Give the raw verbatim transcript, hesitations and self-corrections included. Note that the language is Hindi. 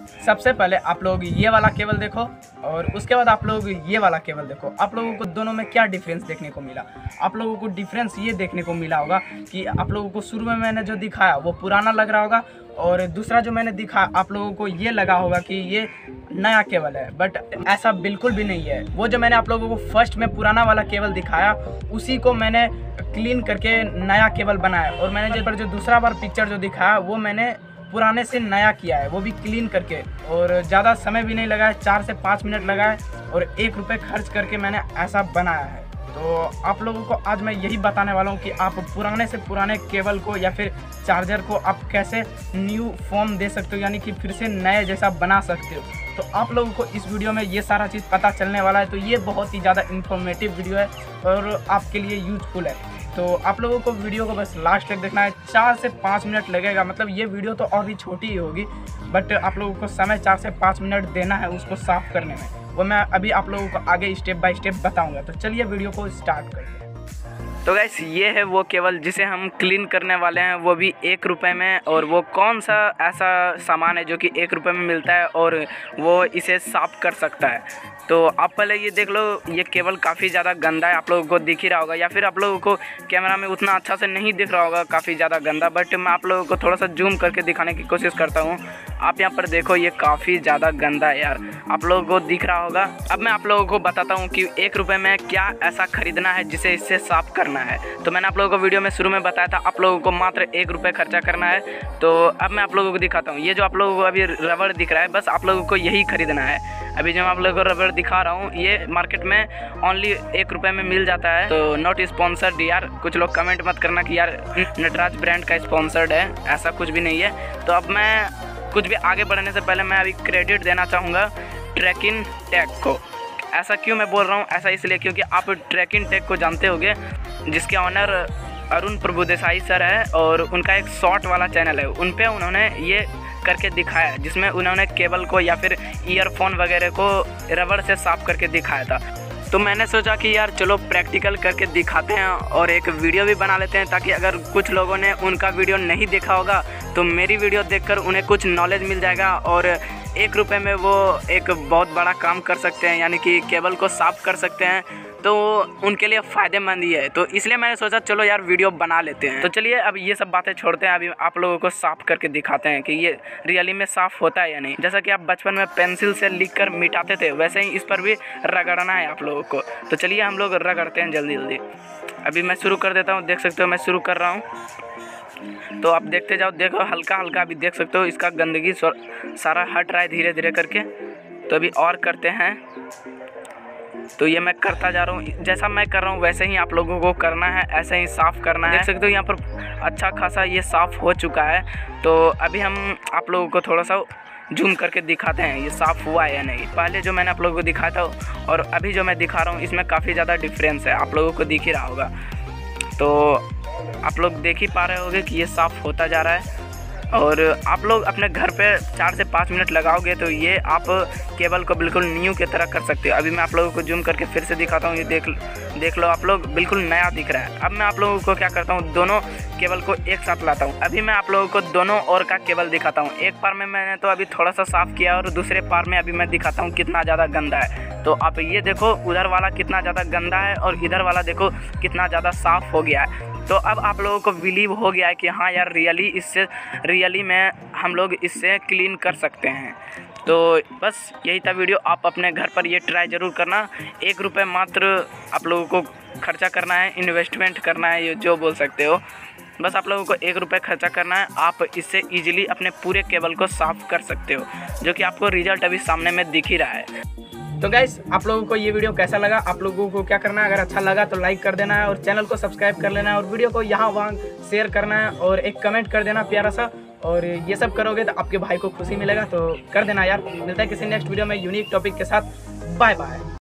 सबसे पहले आप लोग ये वाला केबल देखो और उसके बाद आप लोग ये वाला केबल देखो। आप लोगों को दोनों में क्या डिफरेंस देखने को मिला? आप लोगों को डिफरेंस ये देखने को मिला होगा कि आप लोगों को शुरू में मैंने जो दिखाया वो पुराना लग रहा होगा और दूसरा जो मैंने दिखाया आप लोगों को ये लगा होगा कि ये नया केबल है, बट ऐसा बिल्कुल भी नहीं है। वो जो मैंने आप लोगों को फर्स्ट में पुराना वाला केबल दिखाया उसी को मैंने क्लीन करके नया केबल बनाया और मैंने जो पर जो दूसरा बार पिक्चर जो दिखाया वो मैंने पुराने से नया किया है, वो भी क्लीन करके। और ज़्यादा समय भी नहीं लगा है, चार से पाँच मिनट लगा है और एक रुपये खर्च करके मैंने ऐसा बनाया है। तो आप लोगों को आज मैं यही बताने वाला हूँ कि आप पुराने से पुराने केबल को या फिर चार्जर को आप कैसे न्यू फॉर्म दे सकते हो, यानी कि फिर से नए जैसा बना सकते हो। तो आप लोगों को इस वीडियो में ये सारा चीज़ पता चलने वाला है। तो ये बहुत ही ज़्यादा इन्फॉर्मेटिव वीडियो है और आपके लिए यूजफुल है। तो आप लोगों को वीडियो को बस लास्ट तक देखना है, चार से पाँच मिनट लगेगा। मतलब ये वीडियो तो और भी छोटी ही होगी, बट आप लोगों को समय चार से पाँच मिनट देना है उसको साफ़ करने में। वो मैं अभी आप लोगों को आगे स्टेप बाय स्टेप बताऊंगा। तो चलिए वीडियो को स्टार्ट करते हैं। तो गाइस ये है वो केबल जिसे हम क्लीन करने वाले हैं, वो भी एक रुपये में। और वो कौन सा ऐसा सामान है जो कि एक रुपये में मिलता है और वो इसे साफ़ कर सकता है? तो आप पहले ये देख लो, ये केबल काफ़ी ज़्यादा गंदा है, आप लोगों को दिख ही रहा होगा, या फिर आप लोगों को कैमरा में उतना अच्छा से नहीं दिख रहा होगा, काफ़ी ज़्यादा गंदा। बट मैं आप लोगों को थोड़ा सा जूम करके दिखाने की कोशिश करता हूँ। आप यहाँ पर देखो, ये काफ़ी ज़्यादा गंदा है यार, आप लोगों को दिख रहा होगा। अब मैं आप लोगों को बताता हूँ कि एक रुपये में क्या ऐसा ख़रीदना है जिसे इससे साफ़ करना है। तो मैंने आप लोगों को वीडियो में शुरू में बताया था आप लोगों को मात्र एक रुपये खर्चा करना है। तो अब मैं आप लोगों को दिखाता हूँ। ये जो आप लोगों को अभी रबड़ दिख रहा है, बस आप लोगों को यही खरीदना है। अभी जो मैं आप लोगों को रबड़ दिखा रहा हूँ ये मार्केट में ओनली एक रुपये में मिल जाता है। तो नॉट स्पॉन्सर्ड यार, कुछ लोग कमेंट मत करना कि यार नटराज ब्रांड का स्पॉन्सर्ड है, ऐसा कुछ भी नहीं है। तो अब मैं कुछ भी आगे बढ़ने से पहले मैं अभी क्रेडिट देना चाहूँगा ट्रैकिंग टेक को। ऐसा क्यों मैं बोल रहा हूँ? ऐसा इसलिए क्योंकि आप ट्रैकिंग टेक को जानते होंगे, जिसके ऑनर अरुण प्रभुदेसाई सर है और उनका एक शॉर्ट वाला चैनल है। उन पे उन्होंने ये करके दिखाया जिसमें उन्होंने केबल को या फिर ईयरफोन वगैरह को रबड़ से साफ़ करके दिखाया था। तो मैंने सोचा कि यार चलो प्रैक्टिकल करके दिखाते हैं और एक वीडियो भी बना लेते हैं, ताकि अगर कुछ लोगों ने उनका वीडियो नहीं देखा होगा तो मेरी वीडियो देखकर उन्हें कुछ नॉलेज मिल जाएगा और एक रुपये में वो एक बहुत बड़ा काम कर सकते हैं, यानी कि केबल को साफ़ कर सकते हैं। तो उनके लिए फ़ायदेमंद ही है। तो इसलिए मैंने सोचा चलो यार वीडियो बना लेते हैं। तो चलिए अब ये सब बातें छोड़ते हैं, अभी आप लोगों को साफ़ करके दिखाते हैं कि ये रियली में साफ़ होता है या नहीं। जैसा कि आप बचपन में पेंसिल से लिख कर मिटाते थे, वैसे ही इस पर भी रगड़ना है आप लोगों को। तो चलिए हम लोग रगड़ते हैं जल्दी जल्दी। अभी मैं शुरू कर देता हूँ, देख सकते हो मैं शुरू कर रहा हूँ। तो आप देखते जाओ, देखो हल्का हल्का अभी देख सकते हो इसका गंदगी सारा हट रहा है धीरे धीरे करके। तो अभी और करते हैं। तो ये मैं करता जा रहा हूँ, जैसा मैं कर रहा हूँ वैसे ही आप लोगों को करना है, ऐसे ही साफ़ करना है। देख सकते हो यहाँ पर अच्छा खासा ये साफ़ हो चुका है। तो अभी हम आप लोगों को थोड़ा सा जूम करके दिखाते हैं ये साफ़ हुआ है या नहीं। पहले जो मैंने आप लोगों को दिखाया था और अभी जो मैं दिखा रहा हूँ इसमें काफ़ी ज़्यादा डिफरेंस है, आप लोगों को दिख ही रहा होगा। तो आप लोग देख ही पा रहे होंगे कि ये साफ़ होता जा रहा है। और आप लोग अपने घर पे चार से पाँच मिनट लगाओगे तो ये आप केबल को बिल्कुल न्यू की तरह कर सकते हो। अभी मैं आप लोगों को जूम करके फिर से दिखाता हूँ, ये देख देख लो आप लोग, बिल्कुल नया दिख रहा है। अब मैं आप लोगों को क्या करता हूँ, दोनों केबल को एक साथ लाता हूँ। अभी मैं आप लोगों को दोनों ओर का केबल दिखाता हूँ। एक पार में मैंने तो अभी थोड़ा सा साफ़ किया और दूसरे पार में अभी मैं दिखाता हूँ कितना ज़्यादा गंदा है। तो आप ये देखो उधर वाला कितना ज़्यादा गंदा है और इधर वाला देखो कितना ज़्यादा साफ़ हो गया है। तो अब आप लोगों को बिलीव हो गया है कि हाँ यार रियली इससे रियली में हम लोग इससे क्लीन कर सकते हैं। तो बस यही था वीडियो। आप अपने घर पर ये ट्राई ज़रूर करना। एक रुपये मात्र आप लोगों को खर्चा करना है, इन्वेस्टमेंट करना है, ये जो बोल सकते हो। बस आप लोगों को एक रुपये खर्चा करना है, आप इससे इजीली अपने पूरे केबल को साफ़ कर सकते हो, जो कि आपको रिजल्ट अभी सामने में दिख ही रहा है। तो गाइस आप लोगों को ये वीडियो कैसा लगा? आप लोगों को क्या करना है, अगर अच्छा लगा तो लाइक कर देना है और चैनल को सब्सक्राइब कर लेना है और वीडियो को यहाँ वहाँ शेयर करना है और एक कमेंट कर देना प्यारा सा। और ये सब करोगे तो आपके भाई को खुशी मिलेगा, तो कर देना यार। मिलता है किसी नेक्स्ट वीडियो में यूनिक टॉपिक के साथ। Bye bye.